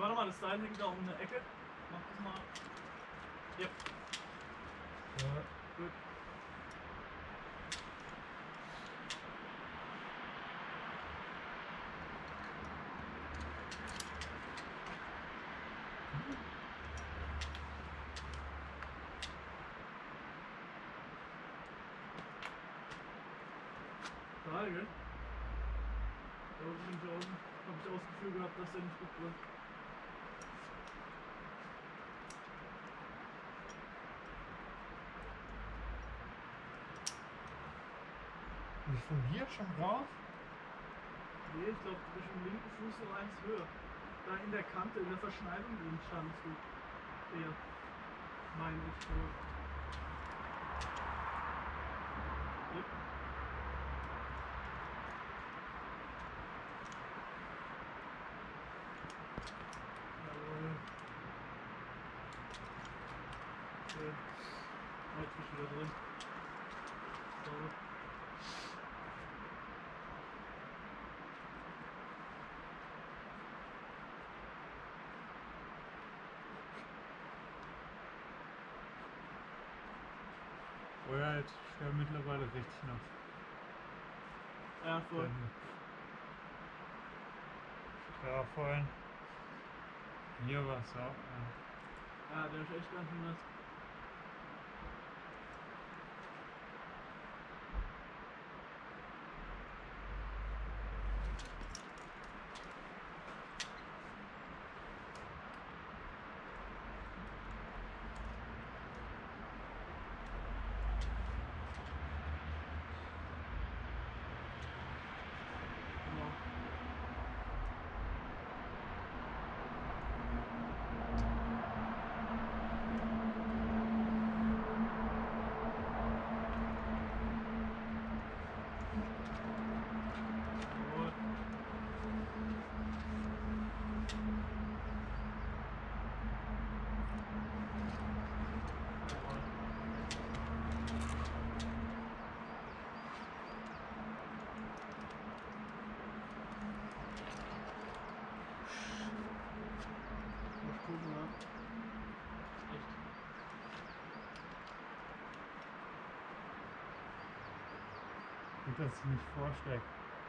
warte mal, das Seil hängt da um eine Ecke. Mach das mal. Ja. Ja. Gut. Geil, gell? Da unten links außen habe ich auch das Gefühl gehabt, dass der nicht gut wird. Nicht von hier schon raus? Nee, ich glaube, du bist im linken Fuß noch eins höher. Da in der Kante, in der Verschneidung drin standst du. Eher. Meine ich. Aber. Yep. Jawohl. Okay. Oh, jetzt bist du wieder drin. So. Oh ja, jetzt ist er mittlerweile richtig nass. Ja, voll. Ja, vorhin. Hier war es auch. Ja, der ist echt ganz schön nass. Genau. Jawohl. Jawohl. Muss gucken, ja. Echt. Gut, dass ich mich vorstecke.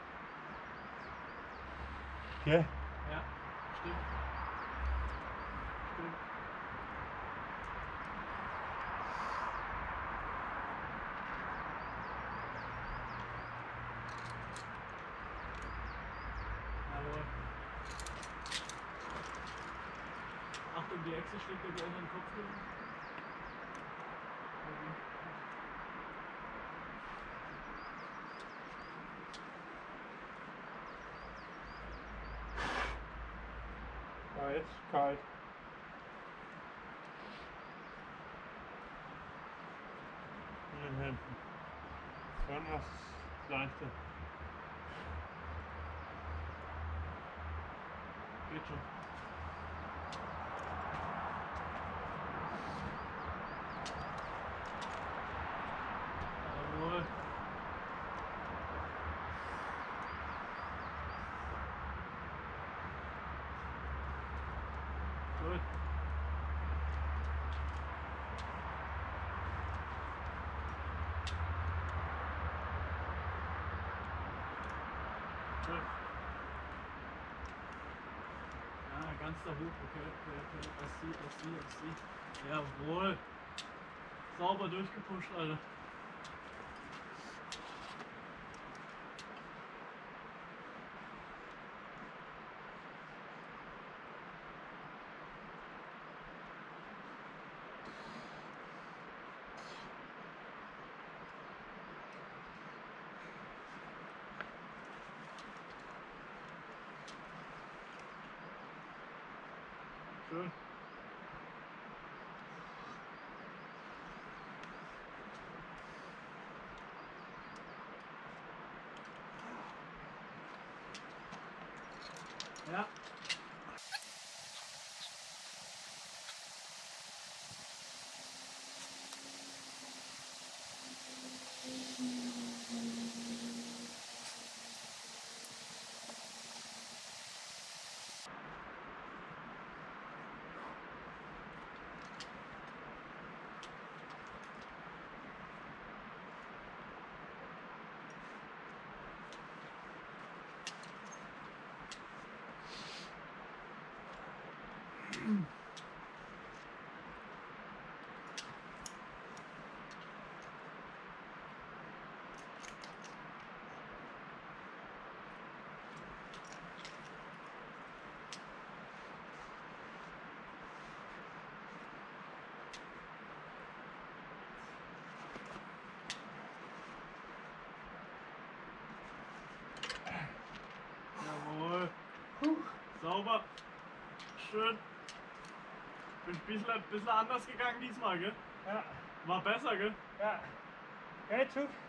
Gell? Ja, stimmt. Stimmt. Jawohl. Achtung, die Echse schlägt dir gleich in den Kopf drüber. Ja, jetzt ist kalt. In den Händen. Vorhin war es leichter. Geht schon. Jawohl. Gut. Gut. Ja, ganz da hoch. Okay, okay. I see. Jawohl. Sauber durchgepusht, Alter. Schön. Ja. Jawohl. Sauber. Schön. Bin ein bisschen anders gegangen diesmal, gell? Ja, War besser, gell? ja. Geht schon.